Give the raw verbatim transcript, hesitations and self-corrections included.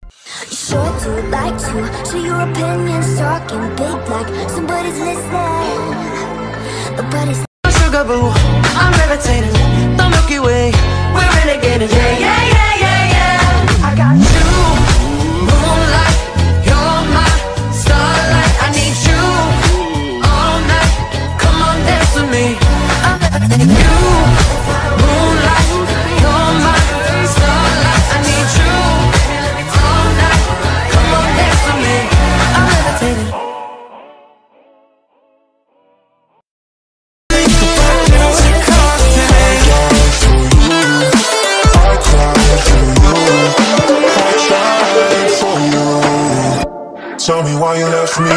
Sure to like to share your opinions, talking big like somebody's listening. Nobody's sugar boo, I'm levitating, the Milky Way, we're renegading. Yeah, yeah, yeah, yeah, yeah. I got you, moonlight, you're my starlight. I need you all night. Come on, dance with me. I'm levitating. You, moonlight, you're my starlight. I need you all night. Come on, dance with me. I'm levitating. Tell me why you left me.